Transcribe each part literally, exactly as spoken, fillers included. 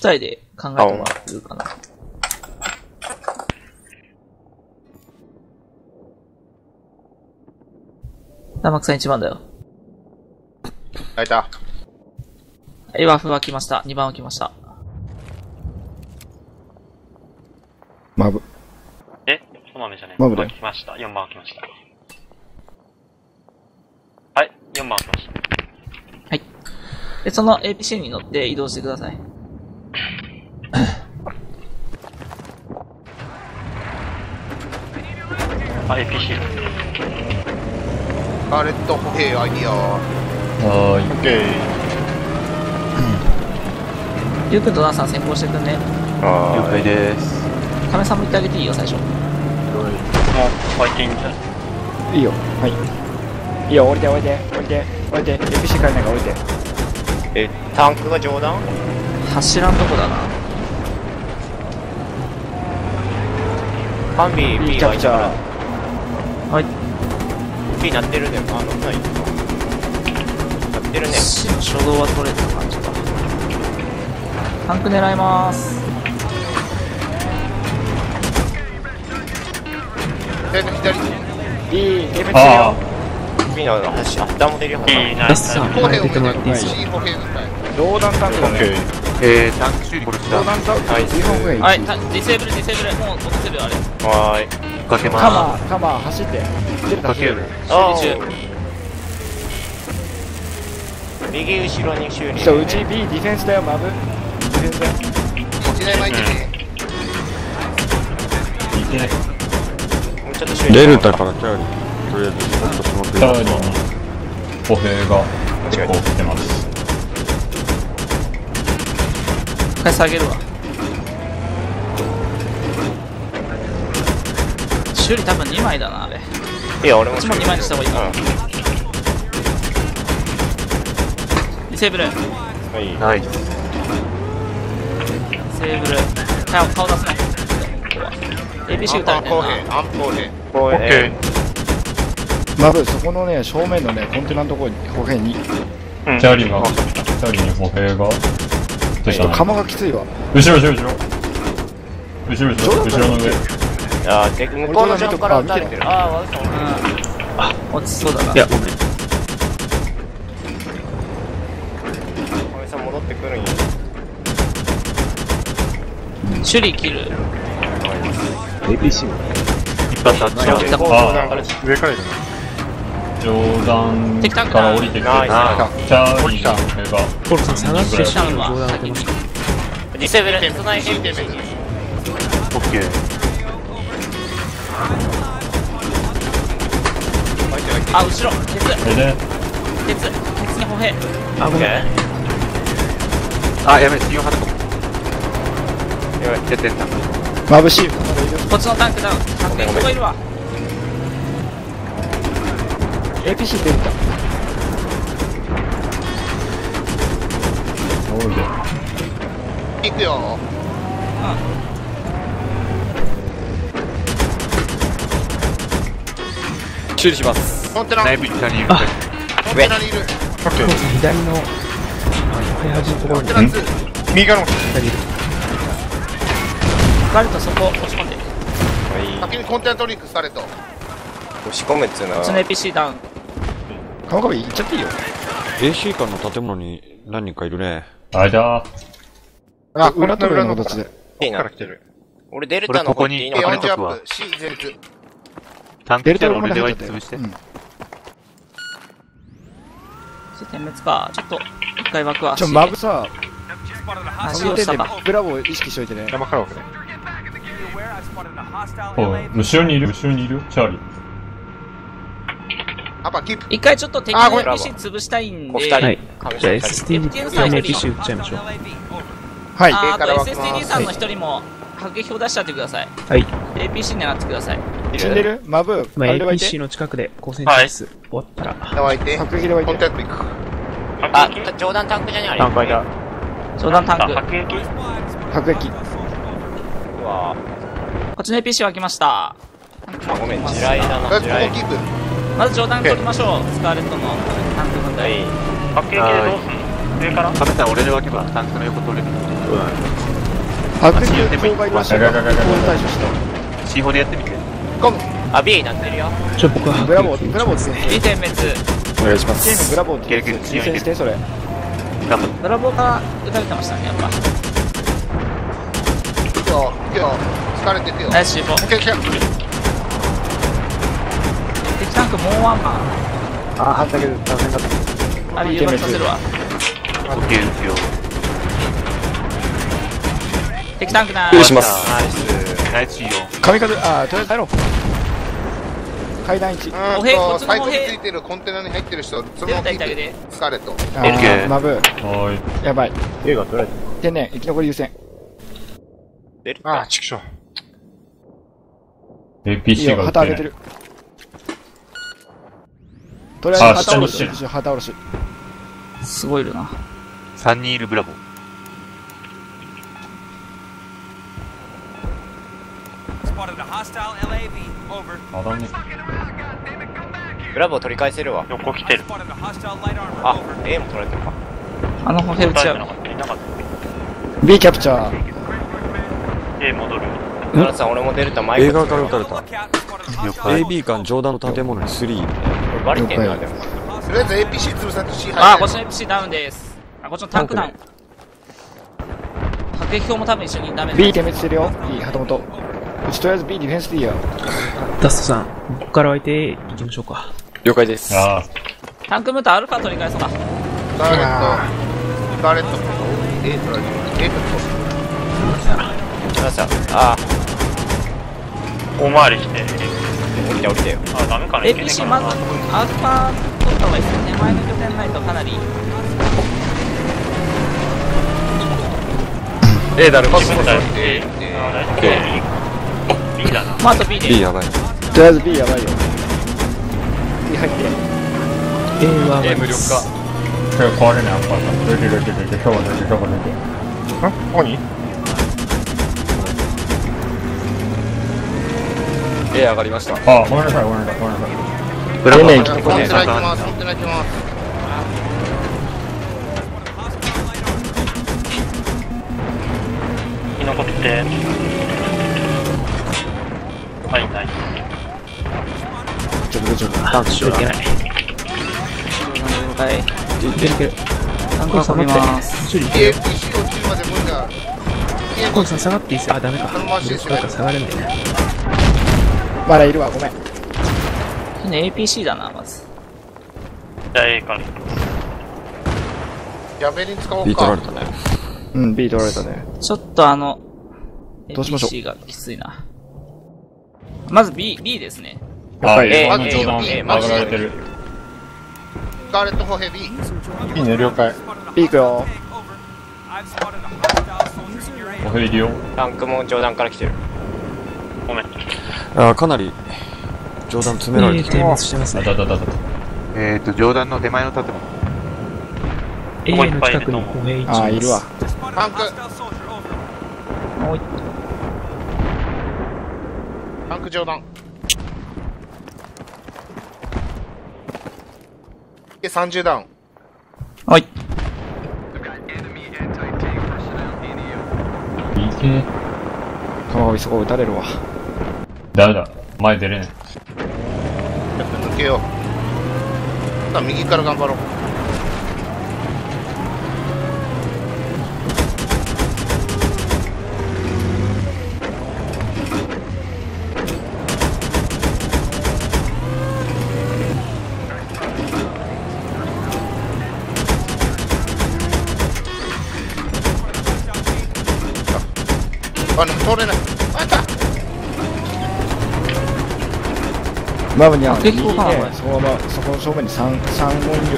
体で考えてもらってるかな。ダマクさんいちばんだよ。 開いた。 エワフは来ました。にばんは来ました。 マブ。 えそのまめじゃねえ。 マブだよ。 来ました。よんばんは来ました。はい、よんばんは来ました。 はい。で、その エーピーシー に乗って移動してください。 あ、エーピーシー だ。 ガーレット歩兵アイディア。 はーい。 オッケー。 ゆうくんとダンさん先行してくんね。 了解です。 カメさんも行ってあげていいよ、最初。 もう、湧いていいんじゃない？ いいよ。はい。いいよ、降りて降りて降りて降りて。エーピーシー 変えないから降りて。 え、タンクが上段？ 柱のとこだな。 ハンビー B B キャプチャー。 はい。 B なってるね。あ、乗ってない。なってるね。 死の初動は取れた感じか。タンク狙いまーす。 左の左。 いい、ゲーム強いあよ。 B の端、あ、ダも出るよ。 いいな。 ダッサン、 歩兵を前出てもらっていいですか。 C 歩兵の隊。 上段タンクだね。 えー、タンク修理これした上段タンク、 はい日本軍はい、たディセーブル、ディセーブル。もう落とせるよ、あれ。 はーい。 かけまカマー、カマー、走って。出るかける。 あ修理ー右後ろに修理。 そう、うち B ディフェンスだよ、マブ。ディフェンスだよ。 一台巻いてね。 もうちょっと修理。 レルタからチャーリー。とりあえず、ちょっとしまってチャーリーに歩兵が結構来てます。 一回下げるわ。修理多分にまいだな、あれ。 いや、俺もこっちもにまいにした方がいいかな。 うディセーブル。デん。はい。 ナイス。 ィセーブル。顔、顔出すね。ここは。エーピーシー 撃たれてるな。 歩兵、アン歩兵。 こうオッケえマブ、そこのね、正面のね、コンテナのところに、歩兵に。 チャーリーが、チャーリーに歩兵が、どうしたの？ カマがきついわ。 後ろ後ろ後ろ。後ろ後ろ、後ろの上。 ー、あー、で向こうの上から撃たれてる。あー、わざと。 あ、落ちそうだな。 いや、ごめん。 小林さん戻ってくるんや。 修理切る。 一発あっちあ来たゃあ上からいる上段から降りてきて、チナイスャーリーの歩兵が、 ポルさん探してしたのは先に。 ディセーブル、スナイヘンな。オッケー。 あ、後ろ、鉄、 それで、 鉄、鉄に歩兵。 あ、ごめん。 あ、やべえ、次はとこ。やばい、出てった。 マブシール。 こっちのタンクダウン。タンクに人がいるわ。 エーピーシー 出るか。 行くよ。 修理します。 コンテナ。 だいぶ下にいる。 コンテナにいる。 左の、 コンテナに。右側の。 ガルトそこ、押し込んで。 先にコンテナトリックされと。 押し込めっつうな。 こっちの エーピーシー ダウン。 カマカビ行っちゃっていいよ。 エーシー 館の建物に何人かいるね。 あいだあ、裏と裏の形で。 いいな。俺デルタの方にいいのかな。 よんジャップ、C 前列。 タンクチャー俺でワイ潰して。 点滅か。ちょっと、一回枠はちょ、マブさ、 足をしたか。 ブラボー意識しといてね。 山から奥ね。 おい、後ろにいる後ろにいるチャーリー。 アパキープ。 一回ちょっと敵の エーピーシー 潰したいんで。 お二人。 はい。 じゃあエスティーディー さんの エーピーシー撃っちゃいましょう。 はい。 あー、あと A からエスエスティーディー さんの一人も迫撃砲出しちゃってください。 はい。 エーピーシー 狙ってください。 死んでるマブ、 まあ、 あれで湧いエーピーシーて。 の近くで光線チス終わったら。 湧いて。 迫撃で湧いて。 コンテナトリック。 あ、上段タンクじゃねあれ。 タンク間。 上段タンク。 迫撃迫撃。 うわこっちの エーピーシー 湧きました。 あ、ごめん、地雷だな、 ここ地雷。 キープ。 まず上段取りましょう。スカーレットのタンク分は隊。 い。 迫撃でどうすんの？上から？ カメさん俺で分けばタンクの横通れる。 悪役妨害らしいからこう対処したシーフォー でやってみて。 ゴム。 あ、ビーになってるよ。 ちょ、僕は。 ブラボーブラボーですねにてん滅。 お願いしますチームブラボーって実践してそれ頑張っブラボーから撃たれてましたね、やっぱ。 行くよ、行くよ。疲れてくよ。 ナイスシュート。 オッケー、来た。 敵タンクもうワンマン。 ああ反対けど大変だったあれ、誘爆させるわ。 た。オッケーですよ。 敵タンクな許しますナイス。ナイスシーよ。 神風ああとりあえず入ろう階段いちうーん歩兵こっと、サイトにちの歩兵ついてるコンテナに入ってる人、その絶まま聞い対いってあげてて。スカーレット。 あ OK ーマブはーい。 やばい映画撮られて天然生き残り優先出るああ、ちくしょう。 いいエーピーシーよが撃ってない。 旗上げてるとりあえあず旗下ろし下に旗下ろしすごいいるな。 さんにんいるブラボー。 まだね。 ブラボー取り返せるわ。 横来てる。 あ、A も取られてるか。 あの歩兵撃ち合う。 なかった。いなかった。 B キャプチャー A 戻る。 奈良さん、俺もデルタマイク。 映画から撃たれた。 了解。 エービー 間上段の建物にスリー。 バレてんな、 了解でも。 とりあえず エーピーシー 潰さんと C 入あ、 る。 こっちの エフシー ダウンです。あ、こっちのタンクダウン。迫撃砲も多分一緒にダメです。 B 点滅してるよいい旗本うちとりあえず B ディフェンスでいいよダストさん、ここから湧いていきましょうか。 了解です。 あタンクムーターアルファ取り返そうか。 スカーレット。スカーレット。A 取られてる。A 取奈良さん、あ大回りして。 ー、降りて降りてよ。 あ、ダメかな。 エーピーシー まずアルファ取った方がいいですよね。前の拠点ないとかなり。 A だるま。 自分たち A で。 で。 あ、大丈夫。B だな。 まあ、あと B で。 B やばい。 とりあえず B やばいよ B 入って A は A 無力化。 あ。これ壊れない、アンパーが。出てる出てる出てる。今日は出てる今日は出てる。 ここに A 上がりました。 あ、ごめんなさい、ごめんなさい、ごめんなさい。 ブラボー。 コンテナ行きます、コンテナ行きます。 生き残って。はい、ない。 ちょっと大丈夫ダンスしよういけない。 はい。 いけるいける。 タンク運びます。 処理いけエる。 ーピーシー 落ちるまで無理だ。 コンさん下がっていいっすよ。あ、ダメか。 そのまましてそうか、下がるんだよね。 まだいるわごめんエーピーシー だな、まず。 じゃあ A から。 やべに使おう B 取らかれ。たね。 うん B 取られたねちょっとあの、 どうしましょうエーピーシー がきついな。まず B、B ですね。 あ、 了解 A あの上段 A 上がられてる。 スカーレット歩兵 B。 いいね、了解。 B 行くよおへいるよ。 タンクも上段から来てる。 ごめん。 あ、かなり上段詰められ A てき点た。 あ滅してますね。 だだだだだ。 えーと、上段の手前の建物。 A の近くに歩兵いちます。 あーいるわタンク。 もうタンク上段。で、さんじゅうダウン。 はい。 いけ。 玉神そこ撃たれるわダメだ。前出れない。 ちょっと抜けよう。さあ、右から頑張ろう。あ、なんか通れない。あった。 マブには結右に構かなこれねそのままそこの正面に三三本いる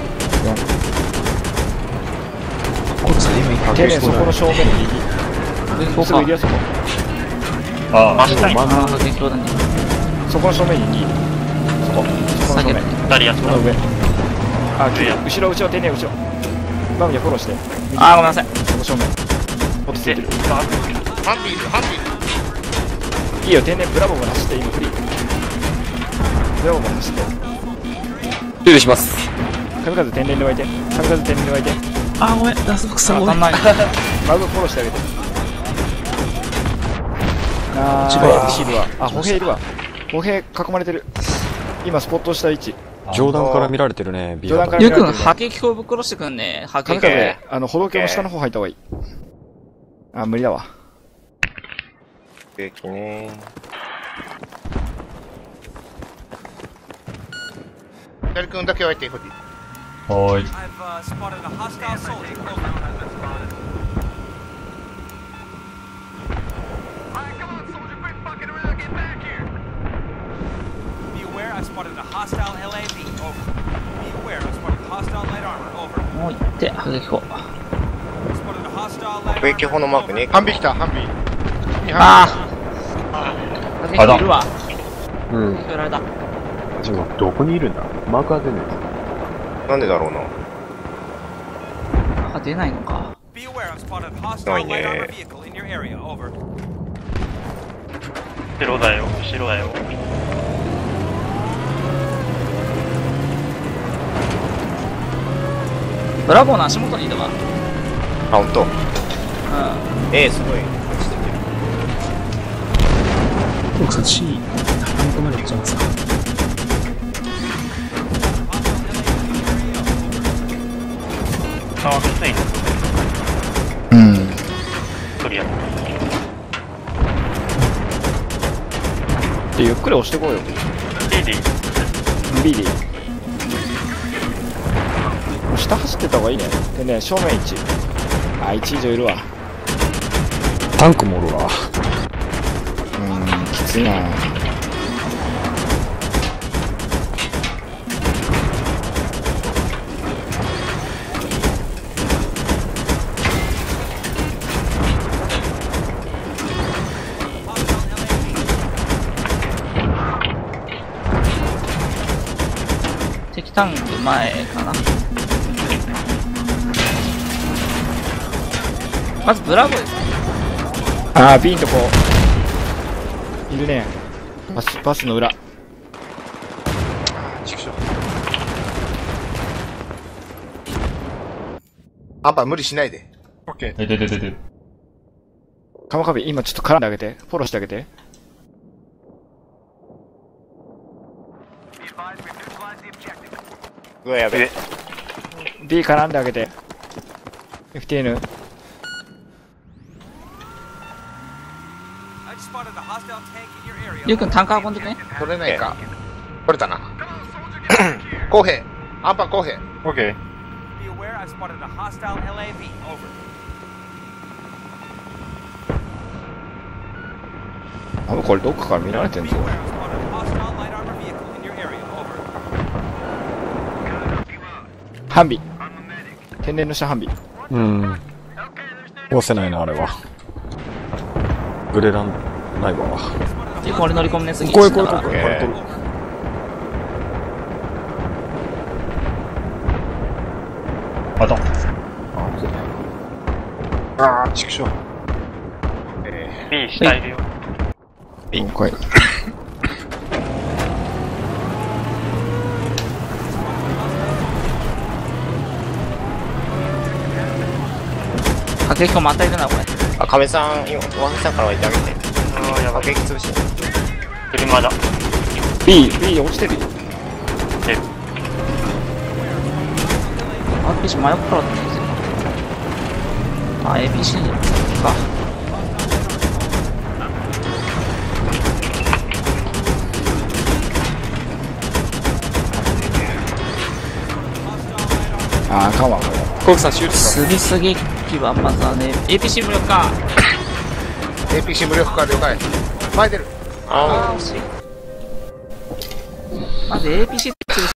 コンさん今一てねそこの正面に右すぐいるよそこあ真下に。 ああ、激闘だね。 そこの正面ににそこそこの正面二人やった。 その上あ後ろ後ろてね後ろマブにフォローしてあー、ごめんなさい。 その正面落ち着いてるハンピーいる、ハンピーいる。 いいよ天然ブラボーも走って今フリーブラボーも走って失礼します。 神風天然で湧いて神風天然で湧いてあー、ごめん。ダストさんごめん。 当たんない。 マブフォローしてあげてあ違うー、シールは。あ、歩兵いるわ。歩兵囲まれてる。今スポットした位置。 上段から見られてるね、ビーガー上段からゆうくん、波形砲ぶっ殺してくんね。波形砲。 神風、あの、歩道橋の下の方入った方がいい。あ、無理だわ。 兵器ね左君だけは置いて、こっち。 はーい。 もう行って、波形砲。 兵器砲のマークね。 ハンビ来た、ハンビ。 ああ波形砲いるわ。 うん。 聞こえられた。 どこにいるんだマークは出ない。なんでだろうな。 あ、出ないのか。 ないね。 後ろだよ、後ろだよ。 ブラボーの足元にいたわ。 あ、ほんと。 うええ、すごい。 僕そっち、高め込まれちゃいますか。 あ、きついな。 うん。 クリア。 で、ゆっくり押してこうよ。 いいでいい。 ビーディー。下走ってた方がいいね。でね、正面いち。あ、いち以上いるわ。 タンクもおるわ。 うーん、きついな。 敵タンク前かな。まずブラボーですね。 あー、ビーンとこう。いるね。バス、バスの裏。 アンパン無理しないで。オッケー。 ででででで。 カマカビ、今ちょっと絡んであげて。フォローしてあげて。 うわ、やべえ。 B 絡んであげて。エフティーエヌ。 ゆうくんタンカー運んでくね。 取れないか。取れたな。公平。アンパン公平。 オッケー。 あ、これどっかから見られてんぞ。ハンビ。天然の下ハンビ。 うん。押せないな、あれは。グレランないわ。 ゆうくん俺乗り込むね、次。 これこれこれこれ。 えー取る。 あと。 ああ、畜生。 B 下いるよ。 了解。 波形砲またいるな、これ。 あ、亀さん、今、ワンさんから置いてあげて。 ああ、やばい。 爆撃潰して。 車だ。 B、B 落ちてるよ。 で、 アールピーシー 真横からだったんですよ。あ、エーピーシー か。 あー、かんわ、これ。 コウキさん修理しすぎすぎ機はまずはね、エーピーシー 無力か。 エーピーシー 無力化了解。前出る。 ああー、惜しい。まず エーピーシー 潰し